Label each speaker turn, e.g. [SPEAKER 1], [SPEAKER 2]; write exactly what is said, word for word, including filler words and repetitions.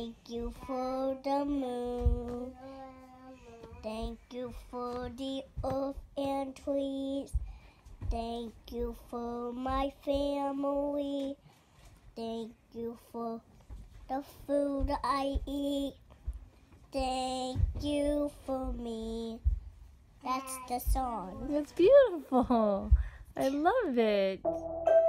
[SPEAKER 1] Thank you for the moon. Thank you for the earth and trees. Thank you for my family. Thank you for the food I eat. Thank you for me. That's the song.
[SPEAKER 2] That's beautiful. I love it.